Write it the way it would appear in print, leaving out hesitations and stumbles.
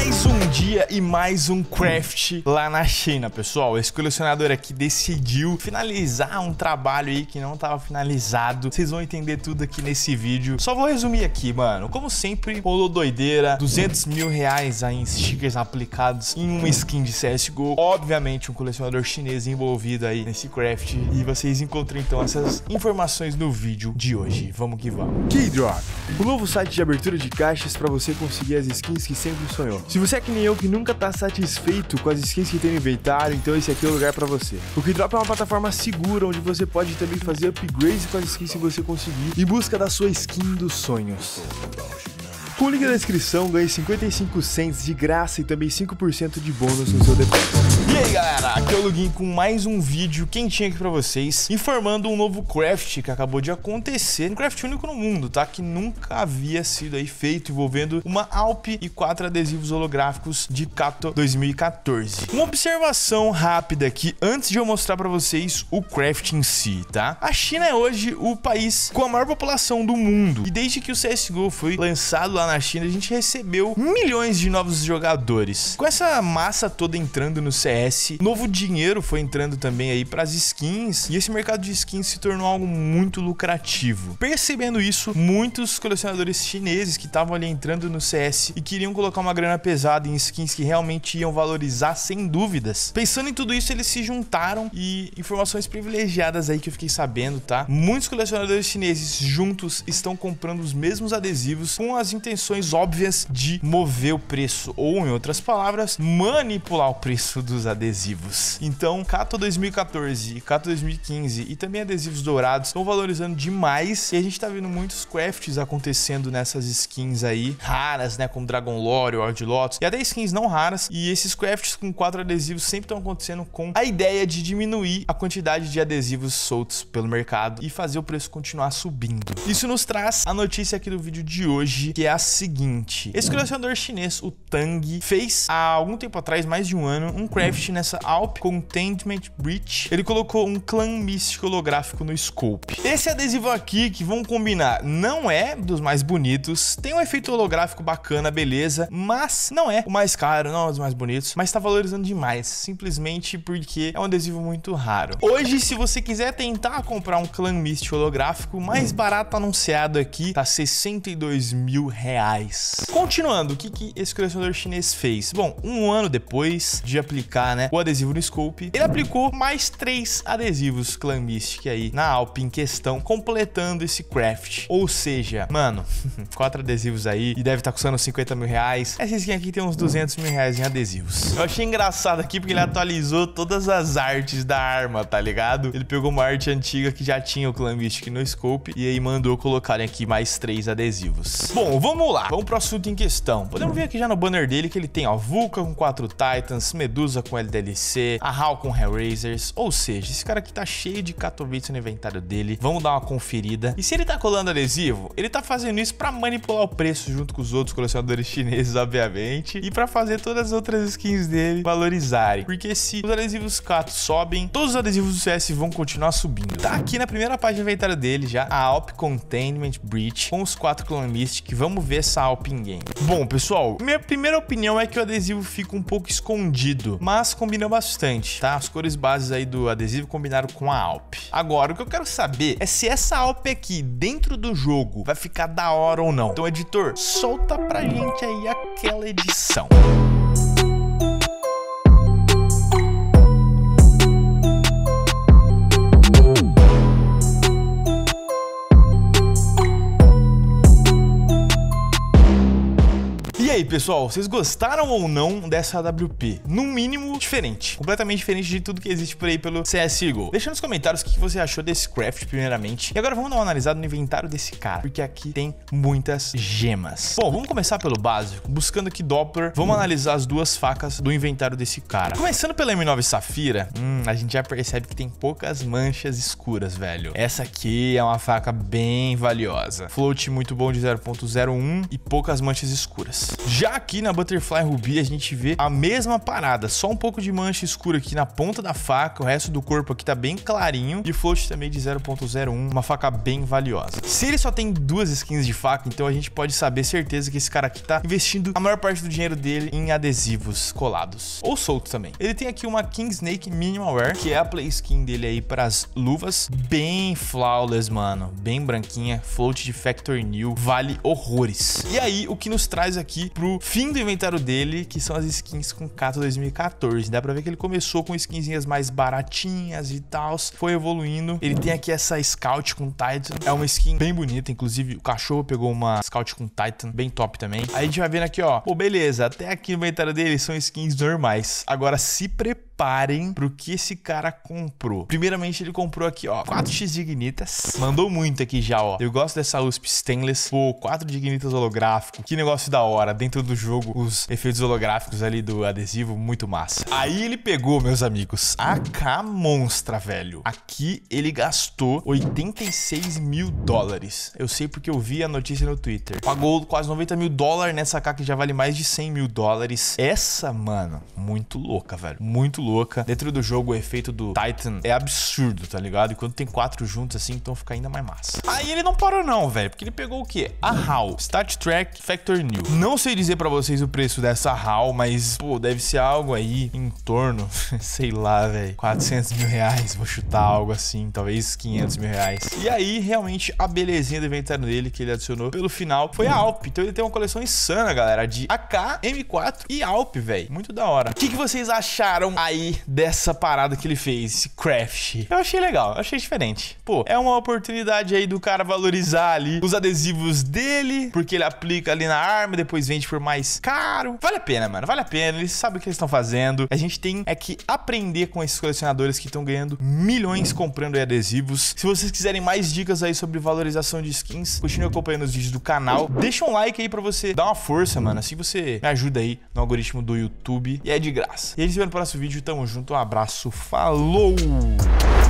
Mais um dia e mais um craft lá na China, pessoal. Esse colecionador aqui decidiu finalizar um trabalho aí que não estava finalizado. Vocês vão entender tudo aqui nesse vídeo. Só vou resumir aqui, mano. Como sempre, rolou doideira. 200 mil reais aí em stickers aplicados em uma skin de CSGO. Obviamente, um colecionador chinês envolvido aí nesse craft. E vocês encontram, então, essas informações no vídeo de hoje. Vamos que vamos. Keydrop, o novo site de abertura de caixas para você conseguir as skins que sempre sonhou. Se você é que nem eu que nunca tá satisfeito com as skins que tem no inventário, então esse aqui é o lugar para você. O Keydrop é uma plataforma segura onde você pode também fazer upgrades com as skins se você conseguir em busca da sua skin dos sonhos. Com o link na descrição, ganhe 55 cents de graça e também 5% de bônus no seu depósito. E aí, galera, aqui é o Login com mais um vídeo quentinho aqui pra vocês, informando um novo craft que acabou de acontecer, um craft único no mundo, tá? Que nunca havia sido aí feito, envolvendo uma Alp e 4 adesivos holográficos de Kato 2014. Uma observação rápida aqui, antes de eu mostrar pra vocês o craft em si, tá? A China é hoje o país com a maior população do mundo, e desde que o CSGO foi lançado lá na China, a gente recebeu milhões de novos jogadores. Com essa massa toda entrando no CS, novo dinheiro foi entrando também aí para as skins, e esse mercado de skins se tornou algo muito lucrativo. Percebendo isso, muitos colecionadores chineses que estavam ali entrando no CS e queriam colocar uma grana pesada em skins que realmente iam valorizar sem dúvidas. Pensando em tudo isso, eles se juntaram, e informações privilegiadas aí que eu fiquei sabendo, tá? Muitos colecionadores chineses juntos estão comprando os mesmos adesivos com as intenções óbvias de mover o preço, ou em outras palavras, manipular o preço dos adesivos. Então, Kato 2014 e Kato 2015 e também adesivos dourados estão valorizando demais, e a gente tá vendo muitos crafts acontecendo nessas skins aí raras, né, como Dragon Lore, World Lotus, e até skins não raras. E esses crafts com 4 adesivos sempre estão acontecendo com a ideia de diminuir a quantidade de adesivos soltos pelo mercado e fazer o preço continuar subindo. Isso nos traz a notícia aqui do vídeo de hoje, que é a seguinte: esse colecionador chinês, o Tang, fez há algum tempo atrás, mais de um ano, um craft nessa Alp Containment Breach. Ele colocou um clã místico holográfico no scope. Esse adesivo aqui, que vamos combinar, não é dos mais bonitos, tem um efeito holográfico bacana, beleza, mas não é o mais caro, não é dos mais bonitos, mas tá valorizando demais, simplesmente porque é um adesivo muito raro. Hoje, se você quiser tentar comprar um clã místico holográfico, mais barato anunciado aqui, tá 62 mil reais. Continuando, o que esse colecionador chinês fez? Bom, um ano depois de aplicar, né, o adesivo no scope, ele aplicou mais 3 adesivos Clan Mystic aí na Alp em questão, completando esse craft. Ou seja, mano, 4 adesivos aí e deve estar custando 50 mil reais. Essa skin aqui tem uns 200 mil reais em adesivos. Eu achei engraçado aqui porque ele atualizou todas as artes da arma, tá ligado? Ele pegou uma arte antiga que já tinha o Clan Mystic no scope e aí mandou colocarem aqui mais 3 adesivos. Bom, vamos lá, vamos pro assunto em questão. Podemos ver aqui já no banner dele que ele tem, ó, Vulcan com 4 Titans, Medusa com LDLC, a HAL com Hellraisers, ou seja, esse cara aqui tá cheio de Katowice no inventário dele. Vamos dar uma conferida. E se ele tá colando adesivo, ele tá fazendo isso pra manipular o preço junto com os outros colecionadores chineses, obviamente, e pra fazer todas as outras skins dele valorizarem. Porque se os adesivos Kato sobem, todos os adesivos do CS vão continuar subindo. Tá aqui na primeira página do inventário dele já a Alp Containment Breach com os 4 Clan Mystic. Vamos ver essa Alp in game. Bom, pessoal, minha primeira opinião é que o adesivo fica um pouco escondido, mas combina bastante, tá? As cores bases aí do adesivo combinaram com a Alp. Agora, o que eu quero saber é se essa Alp aqui dentro do jogo vai ficar da hora ou não. Então, editor, solta pra gente aí aquela edição. E aí, pessoal, vocês gostaram ou não dessa AWP? No mínimo, diferente. Completamente diferente de tudo que existe por aí pelo CSGO. Deixa nos comentários o que você achou desse craft, primeiramente. E agora vamos dar uma analisada no inventário desse cara, porque aqui tem muitas gemas. Bom, vamos começar pelo básico. Buscando aqui Doppler, vamos analisar as 2 facas do inventário desse cara. Começando pela M9 Safira, a gente já percebe que tem poucas manchas escuras, velho. Essa aqui é uma faca bem valiosa. Float muito bom de 0.01 e poucas manchas escuras. Já aqui na Butterfly Ruby a gente vê a mesma parada, só um pouco de mancha escura aqui na ponta da faca, o resto do corpo aqui tá bem clarinho e float também de 0.01, uma faca bem valiosa. Se ele só tem 2 skins de faca, então a gente pode saber certeza que esse cara aqui tá investindo a maior parte do dinheiro dele em adesivos colados ou soltos também. Ele tem aqui uma King Snake Minimal Wear, que é a play skin dele aí para as luvas, bem flawless, mano, bem branquinha, float de Factor New, vale horrores. E aí o que nos traz aqui pro fim do inventário dele, que são as skins com Kato 2014. Dá pra ver que ele começou com skinzinhas mais baratinhas e tal, foi evoluindo. Ele tem aqui essa Scout com Titan, é uma skin bem bonita, inclusive o cachorro pegou uma Scout com Titan, bem top também. Aí a gente vai vendo aqui, ó, pô, beleza, até aqui no inventário dele são skins normais. Agora se preparem pro que esse cara comprou. Primeiramente ele comprou aqui, ó, 4x de Ignitas, mandou muito aqui já, ó. Eu gosto dessa USP Stainless, pô, 4 de Ignitas holográfico, que negócio da hora, dentro do jogo, os efeitos holográficos ali do adesivo, muito massa. Aí ele pegou, meus amigos, a AK Monstra, velho. Aqui ele gastou 86 mil dólares. Eu sei porque eu vi a notícia no Twitter. Pagou quase 90 mil dólares nessa AK que já vale mais de 100 mil dólares. Essa, mano, muito louca, velho. Muito louca. Dentro do jogo, o efeito do Titan é absurdo, tá ligado? E quando tem 4 juntos assim, então fica ainda mais massa. Aí ele não parou não, velho, porque ele pegou o quê? A HAL, Stat Track Factor New. Não sei dizer pra vocês o preço dessa HAL, mas, pô, deve ser algo aí em torno, sei lá, velho, 400 mil reais. Vou chutar algo assim, talvez 500 mil reais. E aí, realmente, a belezinha do inventário dele que ele adicionou pelo final foi a Alp. Então ele tem uma coleção insana, galera, de AK, M4 e Alp, velho. Muito da hora. O que vocês acharam aí dessa parada que ele fez, esse craft? Eu achei legal, eu achei diferente. Pô, é uma oportunidade aí do cara valorizar ali os adesivos dele, porque ele aplica ali na arma, depois vende por mais caro. Vale a pena, mano, vale a pena. Eles sabem o que eles estão fazendo. A gente tem que aprender com esses colecionadores que estão ganhando milhões comprando aí adesivos. Se vocês quiserem mais dicas aí sobre valorização de skins, continue acompanhando os vídeos do canal. Deixa um like aí pra você dar uma força, mano. Assim você me ajuda aí no algoritmo do YouTube e é de graça. E a gente se vê no próximo vídeo. Tamo junto, um abraço, falou!